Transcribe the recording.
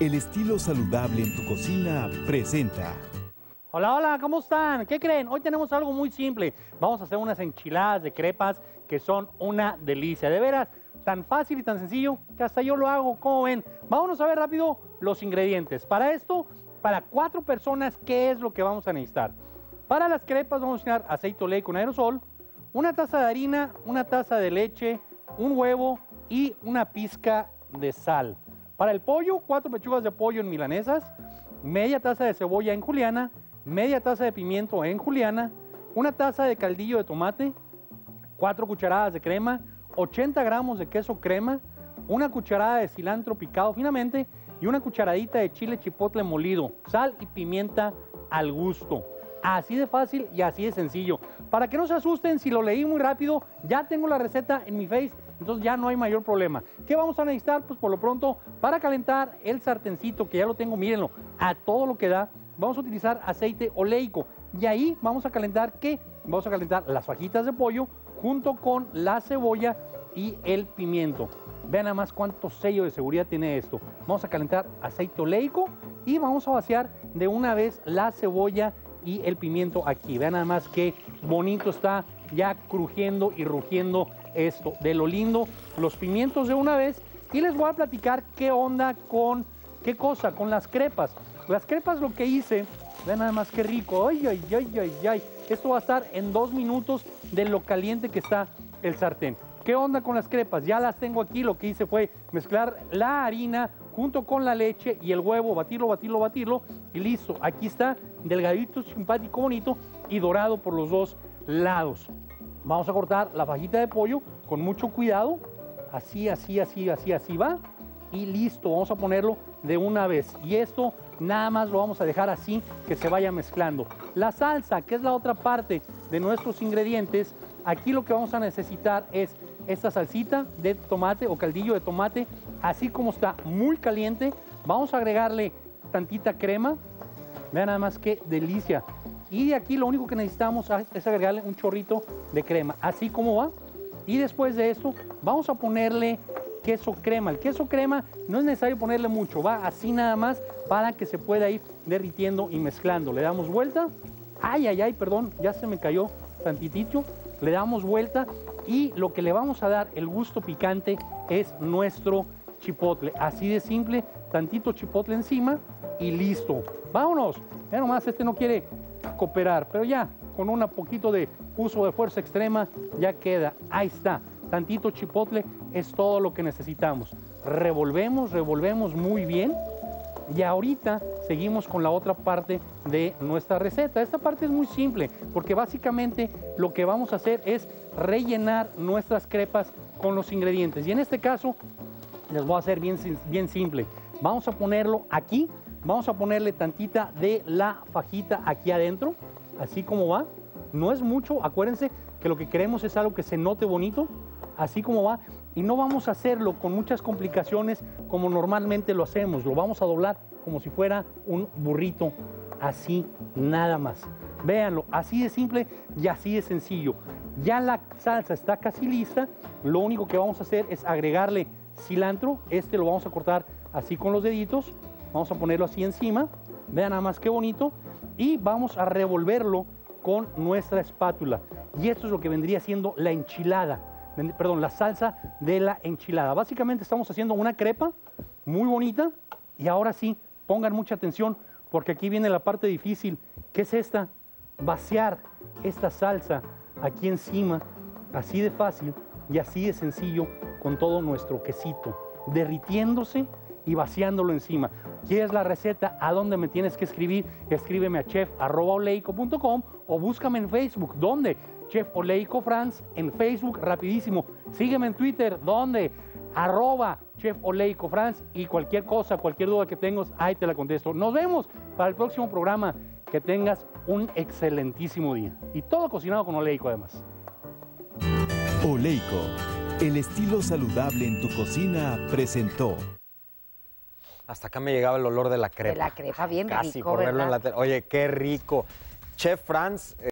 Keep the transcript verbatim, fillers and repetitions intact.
el estilo saludable en tu cocina presenta. Hola, hola, ¿cómo están? ¿Qué creen? Hoy tenemos algo muy simple. Vamos a hacer unas enchiladas de crepas que son una delicia. De veras, tan fácil y tan sencillo que hasta yo lo hago. ¿Cómo ven? Vámonos a ver rápido los ingredientes. Para esto, para cuatro personas, ¿qué es lo que vamos a necesitar? Para las crepas vamos a necesitar aceite oleico con aerosol, una taza de harina, una taza de leche, un huevo y una pizca de sal. Para el pollo, cuatro pechugas de pollo en milanesas, media taza de cebolla en juliana, media taza de pimiento en juliana, una taza de caldillo de tomate, cuatro cucharadas de crema, ochenta gramos de queso crema, una cucharada de cilantro picado finamente y una cucharadita de chile chipotle molido, sal y pimienta al gusto. Así de fácil y así de sencillo. Para que no se asusten, si lo leí muy rápido, ya tengo la receta en mi Face, entonces ya no hay mayor problema. ¿Qué vamos a necesitar? Pues por lo pronto, para calentar el sartencito, que ya lo tengo, mírenlo, a todo lo que da, vamos a utilizar aceite oleico. Y ahí vamos a calentar, ¿qué? Vamos a calentar las fajitas de pollo junto con la cebolla y el pimiento. Vean nada más cuánto sello de seguridad tiene esto. Vamos a calentar aceite oleico y vamos a vaciar de una vez la cebolla y el pimiento aquí. Vean nada más qué bonito está ya crujiendo y rugiendo esto. De lo lindo, los pimientos de una vez. Y les voy a platicar qué onda con, qué cosa, con las crepas. Las crepas lo que hice, vean nada más qué rico. Ay, ay, ay, ay, ay. Esto va a estar en dos minutos de lo caliente que está el sartén. ¿Qué onda con las crepas? Ya las tengo aquí. Lo que hice fue mezclar la harina junto con la leche y el huevo, batirlo, batirlo, batirlo y listo. Aquí está, delgadito, simpático, bonito y dorado por los dos lados. Vamos a cortar la fajita de pollo con mucho cuidado. Así, así, así, así, así va. Y listo, vamos a ponerlo de una vez. Y esto nada más lo vamos a dejar así, que se vaya mezclando. La salsa, que es la otra parte de nuestros ingredientes, aquí lo que vamos a necesitar es esta salsita de tomate o caldillo de tomate, así como está muy caliente. Vamos a agregarle tantita crema. Vean nada más qué delicia. Y de aquí lo único que necesitamos es agregarle un chorrito de crema, así como va. Y después de esto vamos a ponerle queso crema. El queso crema no es necesario ponerle mucho, va así nada más para que se pueda ir derritiendo y mezclando. Le damos vuelta. Ay, ay, ay, perdón, ya se me cayó tantitito. Le damos vuelta y lo que le vamos a dar el gusto picante es nuestro chipotle. Así de simple, tantito chipotle encima y listo. Vámonos. Ya nomás este no quiere cooperar, pero ya con un poquito de uso de fuerza extrema ya queda. Ahí está. Tantito chipotle es todo lo que necesitamos. Revolvemos, revolvemos muy bien. Y ahorita seguimos con la otra parte de nuestra receta. Esta parte es muy simple porque básicamente lo que vamos a hacer es rellenar nuestras crepas con los ingredientes. Y en este caso les voy a hacer bien, bien simple. Vamos a ponerlo aquí. Vamos a ponerle tantita de la fajita aquí adentro, así como va. No es mucho, acuérdense que lo que queremos es algo que se note bonito, así como va. Y no vamos a hacerlo con muchas complicaciones como normalmente lo hacemos. Lo vamos a doblar como si fuera un burrito, así nada más. Véanlo, así de simple y así de sencillo. Ya la salsa está casi lista. Lo único que vamos a hacer es agregarle cilantro. Este lo vamos a cortar así con los deditos. Vamos a ponerlo así encima. Vean nada más qué bonito. Y vamos a revolverlo con nuestra espátula. Y esto es lo que vendría siendo la enchilada. Perdón, la salsa de la enchilada. Básicamente estamos haciendo una crepa muy bonita y ahora sí, pongan mucha atención porque aquí viene la parte difícil. ¿Qué es esta? Vaciar esta salsa aquí encima, así de fácil y así de sencillo con todo nuestro quesito, derritiéndose y vaciándolo encima. ¿Quieres la receta? ¿A dónde me tienes que escribir? Escríbeme a chef arroba oleico punto com o búscame en Facebook. ¿Dónde? Chef Oleico France en Facebook, rapidísimo. Sígueme en Twitter, ¿dónde? Arroba Chef Oleico France y cualquier cosa, cualquier duda que tengas, ahí te la contesto. Nos vemos para el próximo programa. Que tengas un excelentísimo día. Y todo cocinado con Oleico además. Oleico, el estilo saludable en tu cocina presentó. Hasta acá me llegaba el olor de la crepa. De la crepa, bien Casi rico, por verlo ¿verdad? en la tele. Oye, qué rico. Chef France.